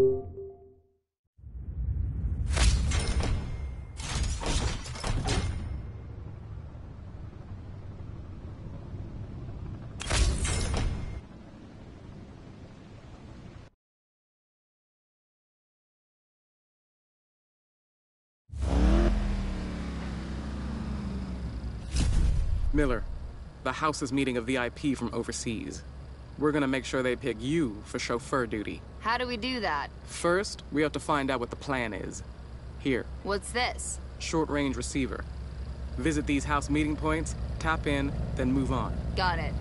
Miller, the house is meeting a VIP from overseas. We're gonna make sure they pick you for chauffeur duty. How do we do that? First, we have to find out what the plan is. Here. What's this? Short-range receiver. Visit these house meeting points, tap in, then move on. Got it.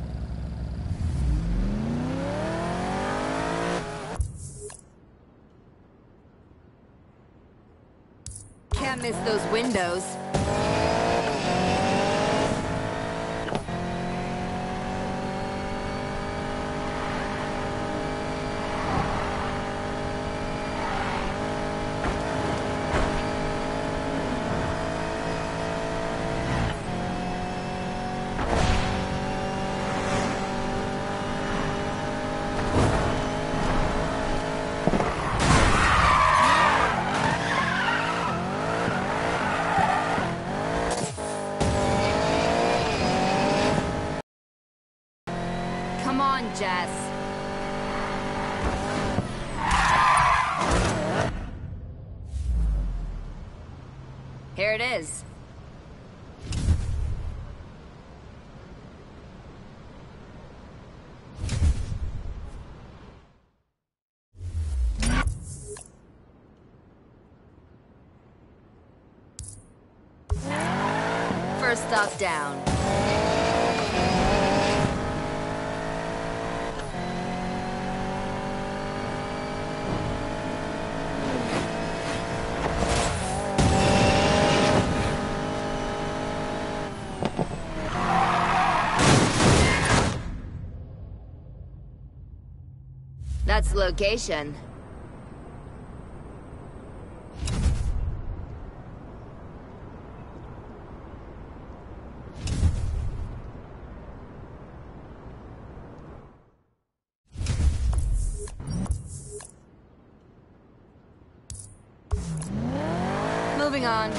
Can't miss those windows. Come on, Jess. Here it is. First stop down. That's the location. Moving on.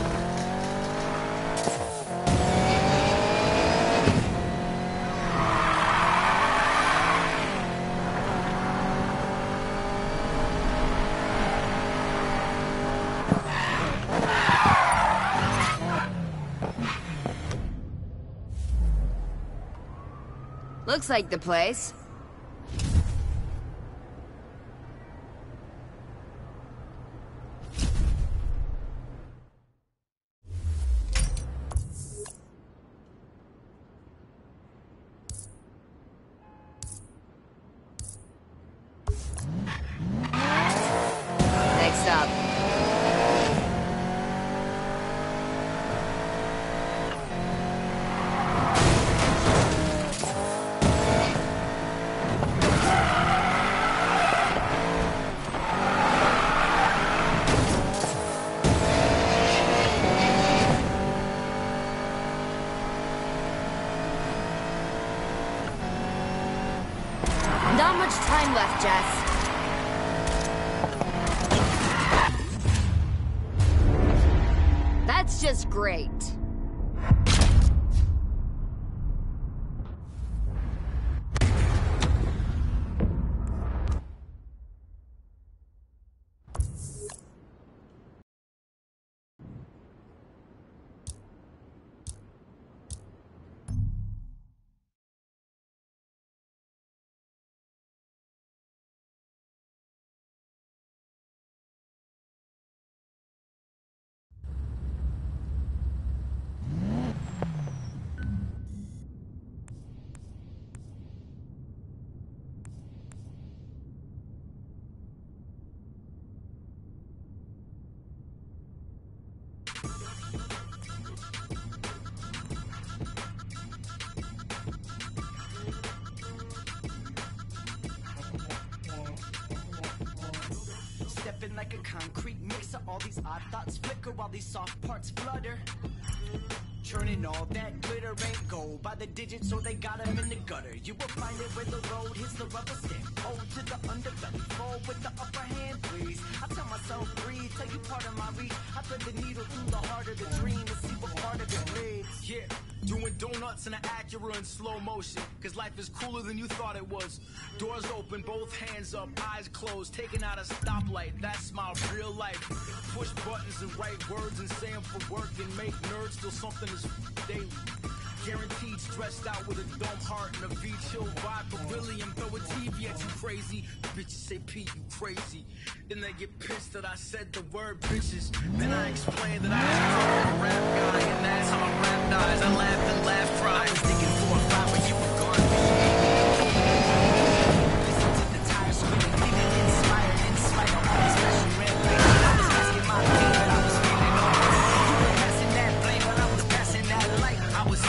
Looks like the place. Next up. Not much time left, Jess. That's just great. Stepping like a concrete mixer, all these odd thoughts flicker while these soft parts flutter. Churning all that glitter ain't gold by the digits, so they got 'em in the gutter. You will find it where the road hits the rubber stamp. O to the underbelly, fall with the upper hand, please. I tell myself, breathe, tell you part of my reach. I thread the needle through the heart of the dream and see what part of it bleeds. Yeah, doing donuts in an Acura in slow motion, cause life is cooler than you thought it was. Doors open, both hands up, eyes closed, taking out a stoplight, that's my real life. Push buttons and write words and say 'em for work and make nerds feel something is daily. Guaranteed stressed out with a dumb heart and a V-chill vibe. But really, I'm throwing TV at you crazy. Bitches say, Pete, you crazy. Then they get pissed that I said the word bitches. Then I explain that I was a rap guy, and that's how my rap dies. I laughed and laughed, cried. I was thinking 4 or 5 when you were gone. Listen to the tires screaming, feeling inspired in spite of all this passion, red light. I was asking my pain that I was feeling. You were passing that blame, but I was passing that light. I was.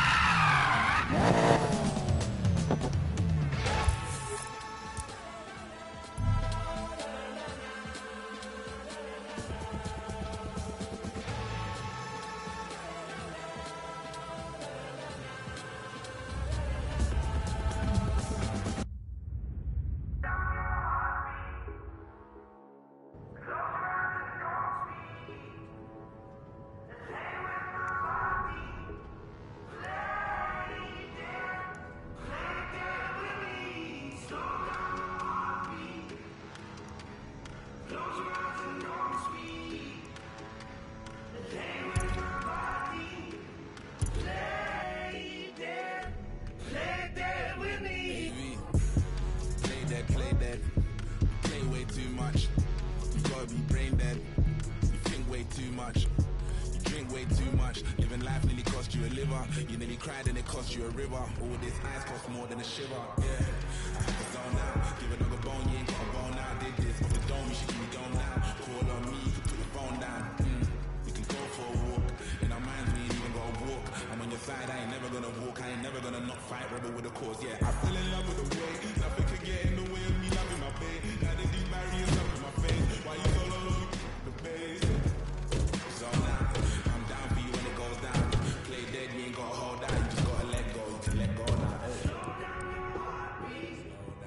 You nearly cried and it cost you a river. All this ice cost more than a shiver. Yeah, I had to zone out. Give a dog a bone, you ain't got a bone now. Did this off the dome, you should keep me going now. Call on me, you can put your phone down. We can go for a walk. In our minds, we ain't even gotta walk. I'm on your side, I ain't never gonna walk. I ain't never gonna not fight, rebel with a cause. Yeah, I fell in love with the way. Nothing could get in the way of me loving my babe. Now they do barriers up in my face. Why you all over the base? Zone out. I'm down for you when it goes down. Play dead, you ain't gotta hold out. You just gotta let go. You can let go now. Slow down your heartbeat.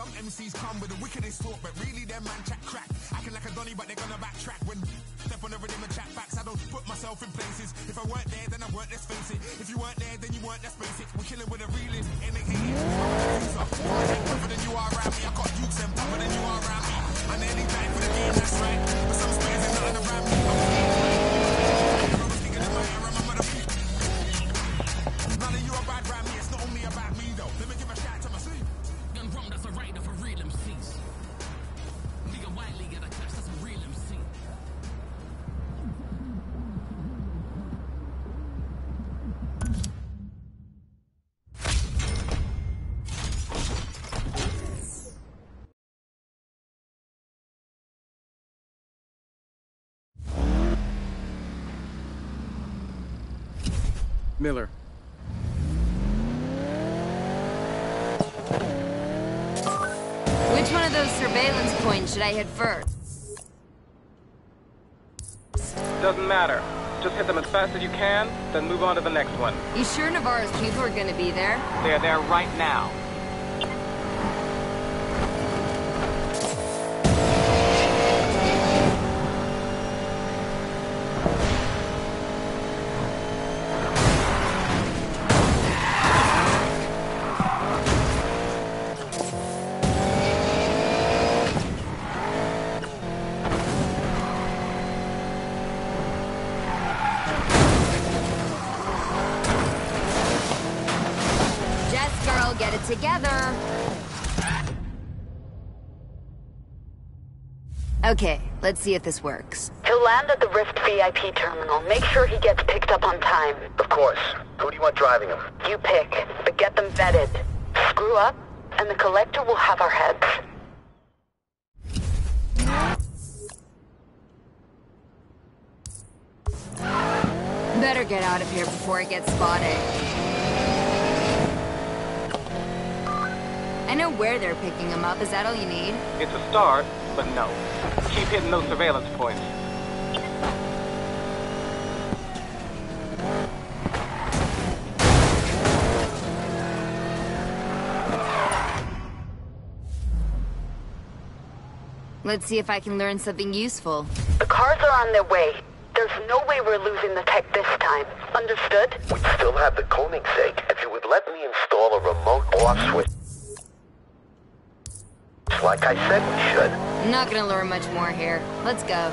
Some MCs come with the wickedest talk, but really them man chat crack. Acting like a donny, but they're gonna backtrack when step on the rhythm and chat facts. I don't put myself in places. If I weren't there, then I weren't, let's face it. If you weren't there, then you weren't, that's basic. We're killing with a realist, ain't they hating? Tougher than you are around me. I got youths them tougher than you are around me. I nearly died for the game, that's right. But some spares ain't nothing around me. I was thinking in my ear, remember the beat. None of you are bad around me, it's not only about me though. Let me give a shout to my sleep. Gun rum, that's a rider for real MCs. League of White League at a clash, that's a real MC. Miller. Which one of those surveillance points should I hit first? Doesn't matter. Just hit them as fast as you can, then move on to the next one. You sure Navarro's people are gonna be there? They're there right now. Get it together. Okay, let's see if this works. He'll land at the Rift VIP terminal. Make sure he gets picked up on time. Of course. Who do you want driving him? You pick, but get them vetted. Screw up, and the Collector will have our heads. Better get out of here before it gets spotted. I know where they're picking him up. Is that all you need? It's a start, but no. Keep hitting those surveillance points. Let's see if I can learn something useful. The cars are on their way. There's no way we're losing the tech this time. Understood? We'd still have the Koenigsegg if you would let me install a remote off switch. Like I said we should. I'm not gonna learn much more here. Let's go.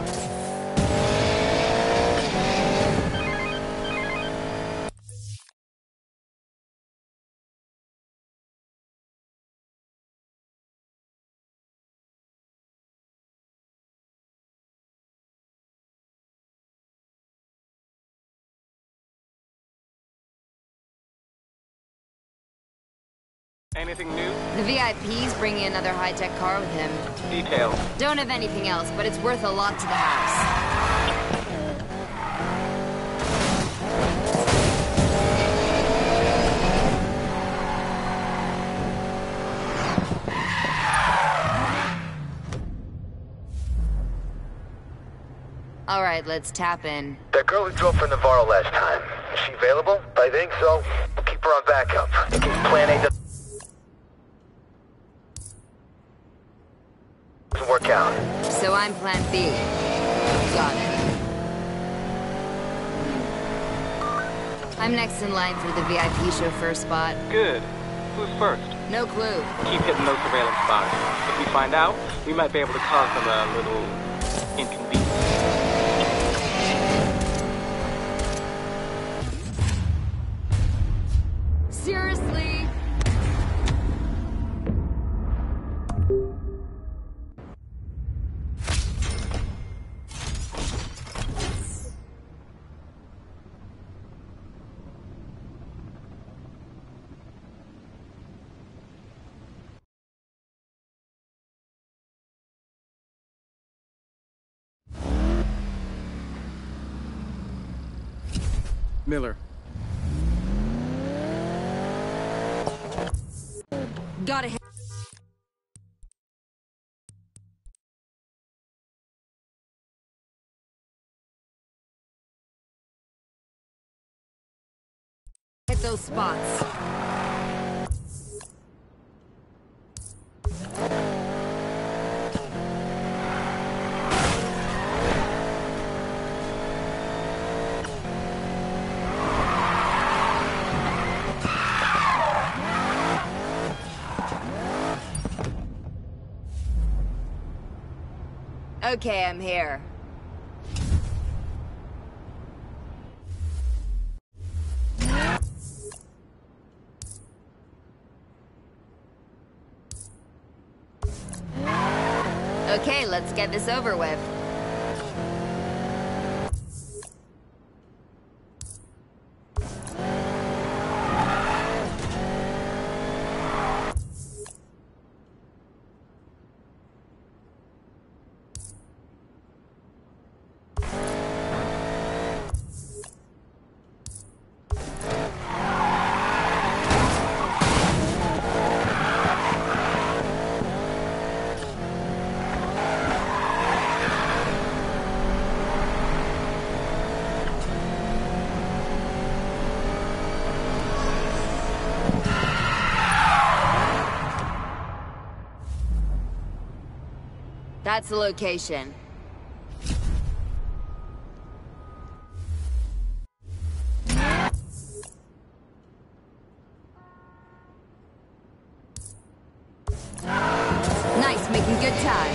Anything new? The VIP's bringing another high-tech car with him. Details. Don't have anything else, but it's worth a lot to the house. All right, let's tap in. That girl who drove for Navarro last time, is she available? I think so. We'll keep her on backup, in case Plan A doesn't work out. So I'm Plan B. Got it. I'm next in line for the VIP chauffeur spot. Good. Who's first? No clue. Keep hitting those surveillance spots. If we find out, we might be able to cause them a little inconvenience. Seriously? Miller. Gotta hit. Hit those spots. Okay, I'm here. Okay, let's get this over with. That's the location. Nice, making good time.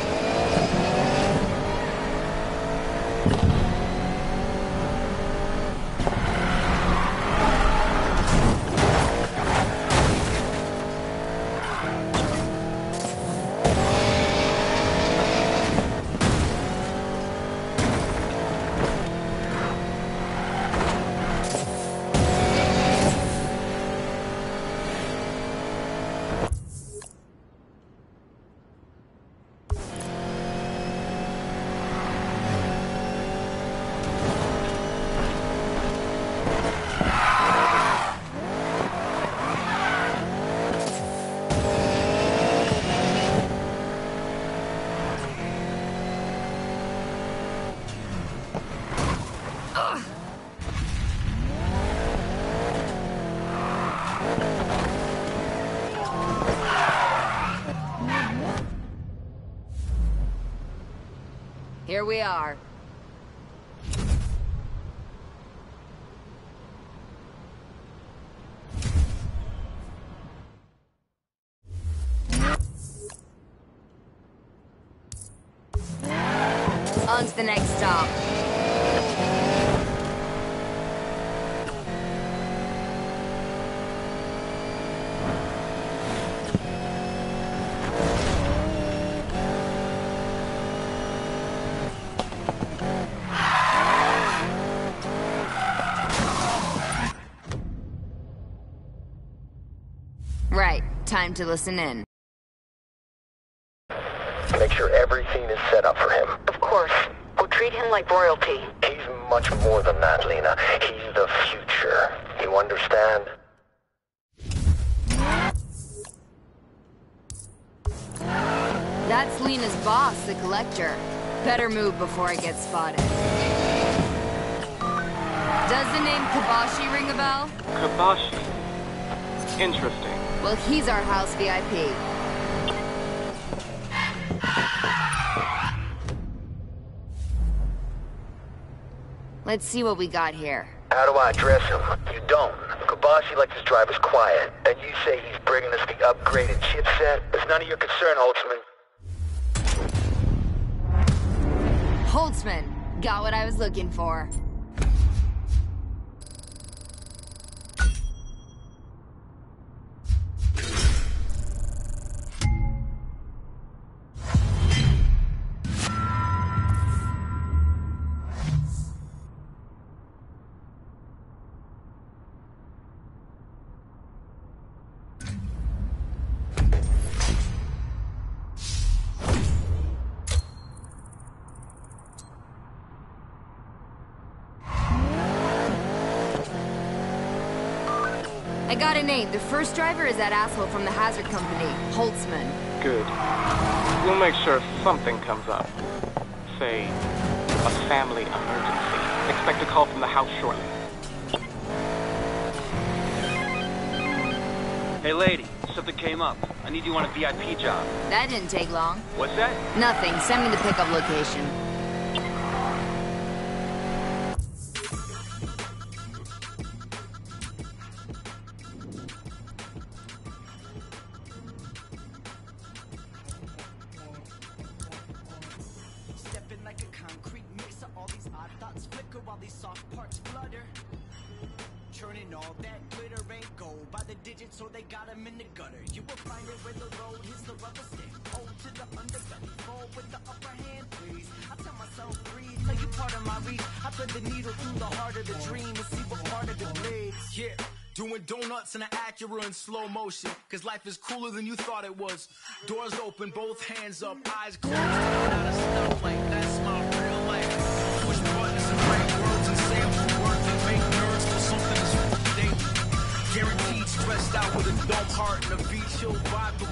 Here we are. On to the next stop. Right, time to listen in. Make sure everything is set up for him. Of course. We'll treat him like royalty. He's much more than that, Lena. He's the future. You understand? That's Lena's boss, the Collector. Better move before I get spotted. Does the name Kabashi ring a bell? Kabashi. Interesting. Well, he's our house VIP. Let's see what we got here. How do I address him? You don't. Kabashi likes his drivers quiet. And you say he's bringing us the upgraded chipset? It's none of your concern, Holtzman. Holtzman. Got what I was looking for. I got a name. The first driver is that asshole from the Hazard Company, Holtzman. Good. We'll make sure if something comes up. Say, a family emergency. Expect a call from the house shortly. Hey lady, something came up. I need you on a VIP job. That didn't take long. What's that? Nothing. Send me the pickup location. these soft parts flutter. Churning all that glitter ain't gold by the digits, or they got 'em in the gutter. You will find it where the road hits the rubber stamp. Hold to the underbelly, fall with the upper hand, please. I tell myself, breathe, tell you part of my reach. I thread the needle through the heart of the dream to see what part of it bleeds. Yeah, doing donuts in an Acura in slow motion, cause life is cooler than you thought it was. Doors open, both hands up, eyes closed, coming out of stuff like that's my real life. Push buttons and write words and sample words and make nerds feel something is daily. Guaranteed stressed out with a dumb heart and a V-chill vibe.